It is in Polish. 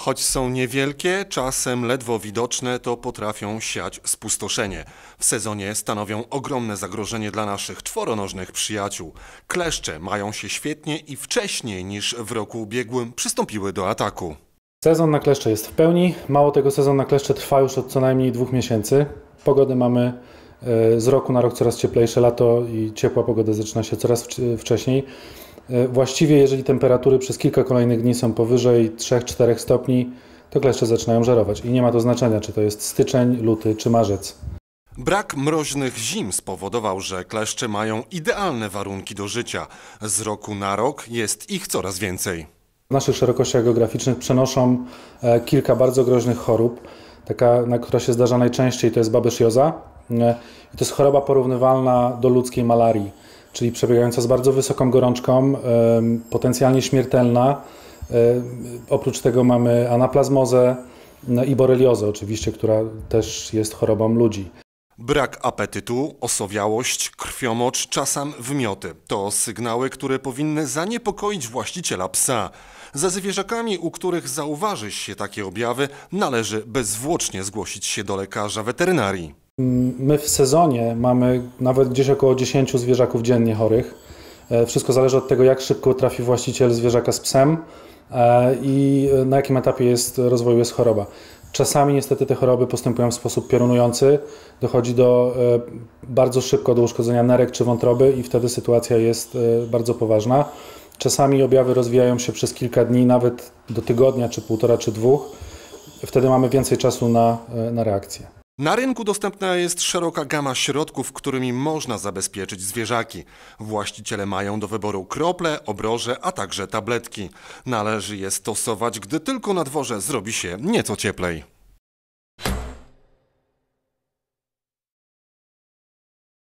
Choć są niewielkie, czasem ledwo widoczne, to potrafią siać spustoszenie. W sezonie stanowią ogromne zagrożenie dla naszych czworonożnych przyjaciół. Kleszcze mają się świetnie i wcześniej niż w roku ubiegłym przystąpiły do ataku. Sezon na kleszcze jest w pełni. Mało tego, sezon na kleszcze trwa już od co najmniej 2 miesięcy. Pogody mamy z roku na rok coraz cieplejsze. Lato i ciepła pogoda zaczyna się coraz wcześniej. Właściwie, jeżeli temperatury przez kilka kolejnych dni są powyżej 3-4 stopni, to kleszcze zaczynają żerować. I nie ma to znaczenia, czy to jest styczeń, luty czy marzec. Brak mroźnych zim spowodował, że kleszcze mają idealne warunki do życia. Z roku na rok jest ich coraz więcej. W naszych szerokościach geograficznych przenoszą kilka bardzo groźnych chorób. Taka, która się zdarza najczęściej, to jest babezioza. I to jest choroba porównywalna do ludzkiej malarii, czyli przebiegająca z bardzo wysoką gorączką, potencjalnie śmiertelna. Oprócz tego mamy anaplazmozę i boreliozę oczywiście, która też jest chorobą ludzi. Brak apetytu, osowiałość, krwiomocz, czasem wymioty to sygnały, które powinny zaniepokoić właściciela psa. Za zwierzakami, u których zauważy się takie objawy, należy bezzwłocznie zgłosić się do lekarza weterynarii. My w sezonie mamy nawet gdzieś około 10 zwierzaków dziennie chorych. Wszystko zależy od tego, jak szybko trafi właściciel zwierzaka z psem i na jakim etapie rozwoju jest choroba. Czasami niestety te choroby postępują w sposób piorunujący, dochodzi bardzo szybko do uszkodzenia nerek czy wątroby i wtedy sytuacja jest bardzo poważna. Czasami objawy rozwijają się przez kilka dni, nawet do tygodnia, czy półtora, czy 2. Wtedy mamy więcej czasu na reakcję. Na rynku dostępna jest szeroka gama środków, którymi można zabezpieczyć zwierzaki. Właściciele mają do wyboru krople, obroże, a także tabletki. Należy je stosować, gdy tylko na dworze zrobi się nieco cieplej.